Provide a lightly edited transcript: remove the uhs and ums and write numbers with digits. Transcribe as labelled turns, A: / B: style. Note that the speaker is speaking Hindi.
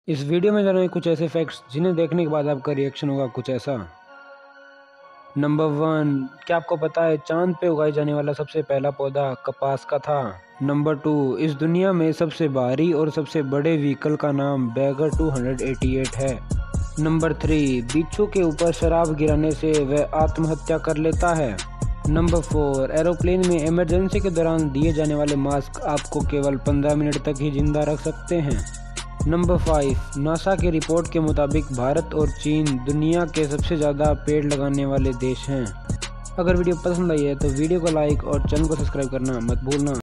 A: इस वीडियो में जानेंगे कुछ ऐसे फैक्ट्स जिन्हें देखने के बाद आपका रिएक्शन होगा कुछ ऐसा। नंबर 1, क्या आपको पता है चांद पे उगाए जाने वाला सबसे पहला पौधा कपास का था। नंबर 2, इस दुनिया में सबसे भारी और सबसे बड़े व्हीकल का नाम बैगर 288 है। नंबर 3, बिच्छू के ऊपर शराब गिराने से वह आत्महत्या कर लेता है। नंबर 4, एरोप्लेन में इमरजेंसी के दौरान दिए जाने वाले मास्क आपको केवल 15 मिनट तक ही जिंदा रख सकते हैं। नंबर 5, नासा की रिपोर्ट के मुताबिक भारत और चीन दुनिया के सबसे ज़्यादा पेड़ लगाने वाले देश हैं। अगर वीडियो पसंद आई है तो वीडियो को लाइक और चैनल को सब्सक्राइब करना मत भूलना।